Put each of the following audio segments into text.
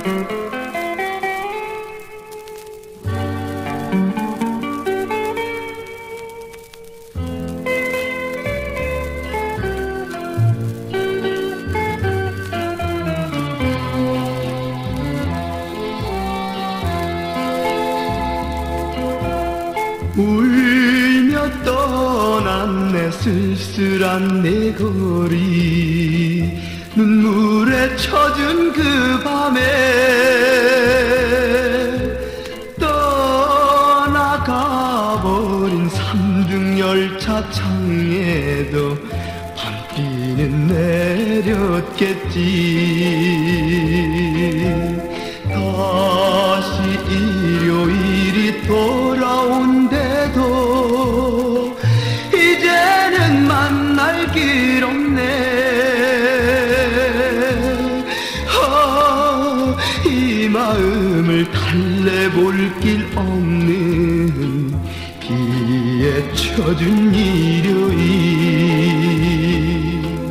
울며 떠난 내 쓸쓸한 내 거리, 눈물에 젖은 그 밤에 떠나가버린 3등 열차 창에도 밤비는 내렸겠지. 다시 일요일이 돌아온대도 이제는 만날 길 없네. 이 마음을 달래볼 길 없는 비에 젖은 일요일.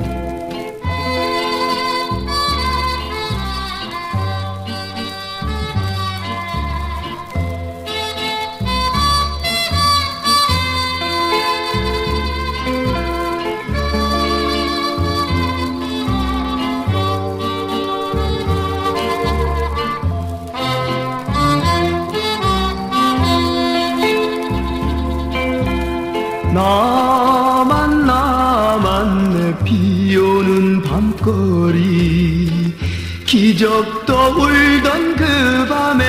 나만 내 비오는 밤거리, 기적도 울던 그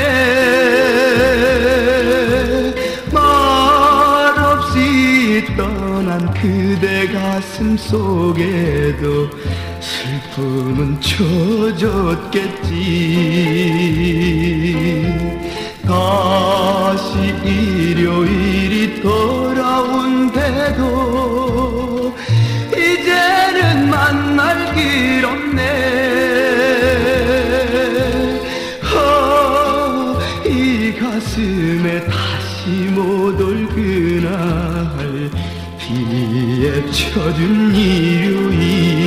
밤에 말없이 떠난 그대 가슴 속에도 슬픔은 젖었겠지. 다시 일요일이 돌아온대도 이제는 만날 길 없네. 이 가슴에 다시 못 올 그날 비에 젖은 일요일.